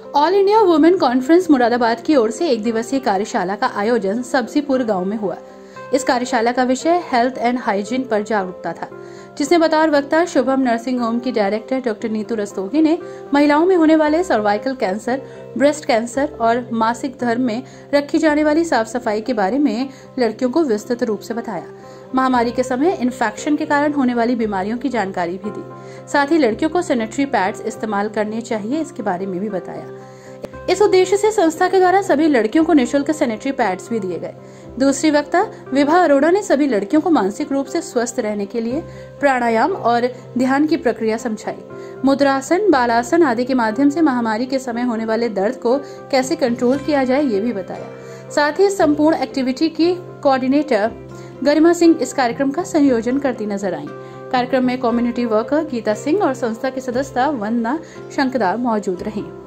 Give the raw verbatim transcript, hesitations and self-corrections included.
All India women conference Moradabad की ओर से एक दिवसीय कार्यशाला का आयोजन सब्जीपुर गांव में हुआ। इस कार्यशाला का विषय हेल्थ एंड हाइजीन पर जागरूकता था, जिसमें बतौर वक्ता शुभम नर्सिंग होम की डायरेक्टर डॉक्टर नीतू रस्तोगी ने महिलाओं में होने वाले सर्वाइकल कैंसर, ब्रेस्ट कैंसर और मासिक धर्म में रखी जाने वाली साफ सफाई के बारे में लड़कियों को विस्तृत रूप से बताया। महामारी के समय इन्फेक्शन के कारण होने वाली बीमारियों की जानकारी भी दी। साथ ही लड़कियों को सैनिटरी पैड्स इस्तेमाल करने चाहिए, इसके बारे में भी बताया। इस उद्देश्य से संस्था के द्वारा सभी लड़कियों को निःशुल्क सैनिटरी पैड्स भी दिए गए। दूसरी वक्ता विभा अरोड़ा ने सभी लड़कियों को मानसिक रूप से स्वस्थ रहने के लिए प्राणायाम और ध्यान की प्रक्रिया समझाई। मुद्रासन, बालासन आदि के माध्यम से महामारी के समय होने वाले दर्द को कैसे कंट्रोल किया जाए, ये भी बताया। साथ ही संपूर्ण एक्टिविटी की कोऑर्डिनेटर गरिमा सिंह इस कार्यक्रम का संयोजन करती नजर आई। कार्यक्रम में कम्युनिटी वर्कर गीता सिंह और संस्था के सदस्य वंदना शंकदार मौजूद रही।